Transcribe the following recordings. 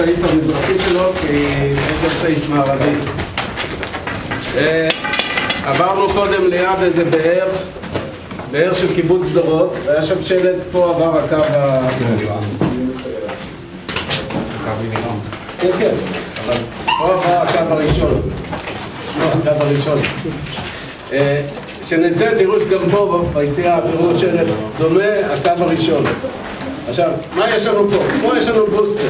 הסעיף המזרחי שלו, כי יש גם סעיף מערבי. עברנו קודם ליד איזה באר של קיבוץ דורות, והיה שם שלט, פה עבר הקו כן, כן, אבל פה עבר הקו הראשון. הקו הראשון. שנצא, תראו שגם פה ביציאה, תראו שלט דומה, הקו הראשון. עכשיו, מה יש לנו פה? פה יש לנו בוסטר.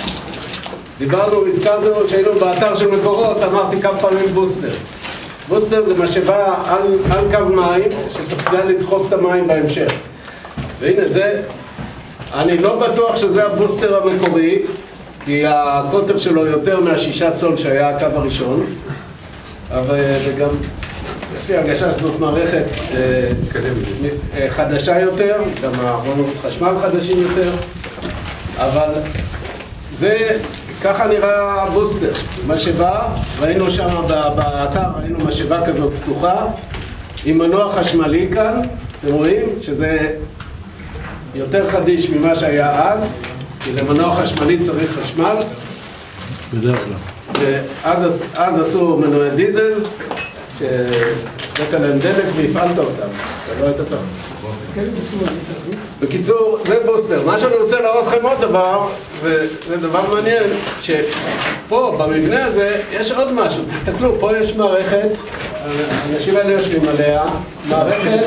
הזכרנו שהיינו באתר של מקורות, אמרתי כמה פעמים בוסטר. בוסטר זה משאבה על קו מים, שתפקידה לדחוף את המים בהמשך. והנה זה, אני לא בטוח שזה הבוסטר המקורי, כי הקוטר שלו יותר מה6 צול שהיה הקו הראשון. אבל גם, יש לי הרגשה שזאת מערכת חדשה יותר, גם הארונות חשמל חדשים יותר, אבל זה, ככה נראה הבוסטר, משאבה, ראינו שם באתר, ראינו משאבה כזאת פתוחה, עם מנוע חשמלי כאן, אתם רואים שזה יותר חדיש ממה שהיה אז, כי למנוע חשמלי צריך חשמל. בדרך כלל. אז עשו מנועי דיזל, שבאת להם דלק והפעלת אותם, ולא היית צריך. בקיצור, זה בוסטר. מה שאני רוצה להראות לכם עוד דבר, וזה דבר מעניין, שפה, במבנה הזה, יש עוד משהו. תסתכלו, פה יש מערכת, האנשים האלה יושבים עליה, מערכת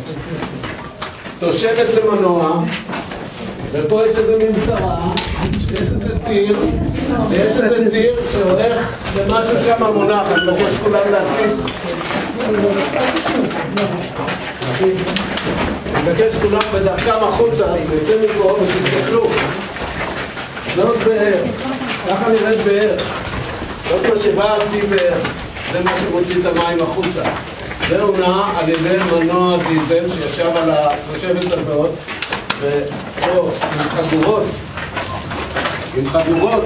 תושבת למנוע, ופה יש איזה מבשרה, יש איזה ציר, ויש איזה ציר שהולך למשהו שם מונח, אני מבקש כולם להציץ. אני מבקש כולם בדרכם החוצה, נצא מפה ותסתכלו. זאת באר, ככה נראית באר. זאת משאבה על פי באר, זה מה שמוציא את המים החוצה. זה הונע על ידי מנוע דיזל שישב על התושבת הזאת, ופה, עם חגורות,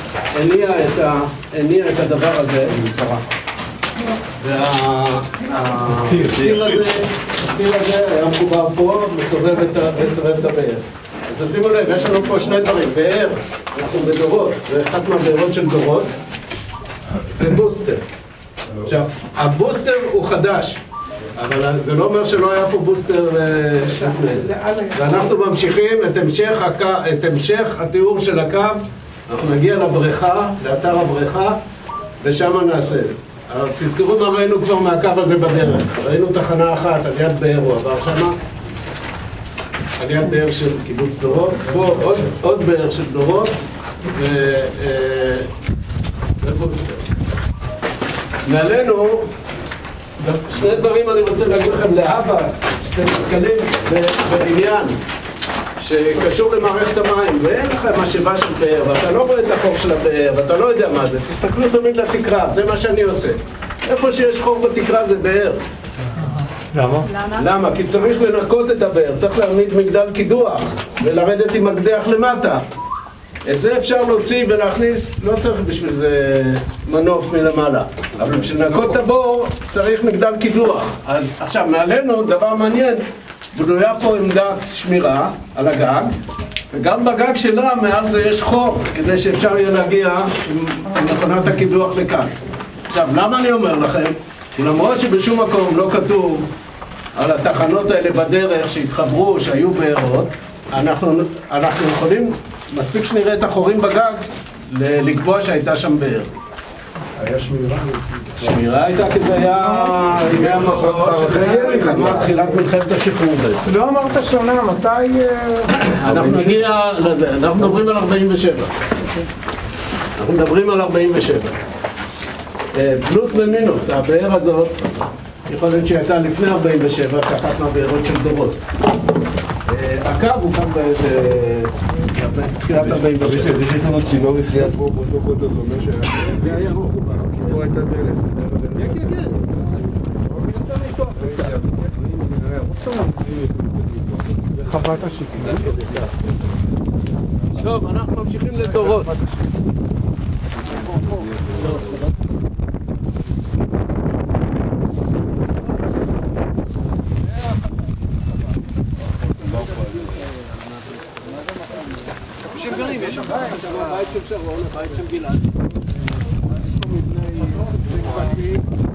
הניע את הדבר הזה. והציר הזה היה מחובר פה, מסובב את הבאר. אז תשימו לב, יש לנו פה שני דברים, באר, אנחנו בדורות, זה אחת מהבארות של דורות, ובוסטר. עכשיו, הבוסטר הוא חדש, אבל זה לא אומר שלא היה פה בוסטר ואנחנו ממשיכים את המשך התיאור של הקו. אנחנו נגיע לבריכה, לאתר הבריכה, ושם נעשה. אבל תזכרו מה ראינו כבר מהקו הזה בדרך. ראינו תחנה אחת על יד באר, הוא עבר שמה, על יד באר של קיבוץ דורות, פה עוד באר של דורות ובוסטר. מעלינו, שני דברים אני רוצה להגיד לכם להבא, שאתם נתקלים בעניין שקשור למערכת המים, ואין לכם משאבה של באר, ואתה לא רואה את החור של הבאר, ואתה לא יודע מה זה, תסתכלו תמיד לתקרה, זה מה שאני עושה. איפה שיש חור בתקרה זה באר. למה? למה? כי צריך לנקות את הבאר, צריך להעמיד מגדל קידוח, ולרדת עם מקדח למטה. את זה אפשר להוציא ולהכניס, לא צריך בשביל זה מנוף מלמעלה. אבל בשביל לנקות את הבור צריך מגדל קידוח. עכשיו, מעלינו, דבר מעניין, בנויה פה עמדת שמירה על הגג, וגם בגג שלה מעל זה יש חור, כדי שאפשר יהיה להגיע עם מכונת הקידוח לכאן. עכשיו, למה אני אומר לכם? כי למרות שבשום מקום לא כתוב על התחנות האלה בדרך שהתחברו, שהיו בארות, אנחנו יכולים, מספיק שנראה את החורים בגג, לקבוע שהייתה שם באר. היה שמירה? שמירה הייתה כי זה היה מחרות של תחילת מלחמת השחרור בעצם. לא אמרת שונה, מתי... אנחנו נגיע לזה, אנחנו מדברים על 47. אנחנו מדברים על 47. פלוס ומינוס, הבאר הזאת, יכול להיות שהייתה לפני 47, כאחת מהבארות של דורות. הקו הוא כאן בתחילת 47. יש לנו צינור יציאת פה באותו קוטו, זאת אומרת זה היה מחובר. פה הייתה דלת. כן, כן, כן. זה חוות השיקום. טוב, אנחנו ממשיכים לדורות. שהם גרים, יש שם הבית של שרון, הבית של גלעד. יש פה מבנה פרטי.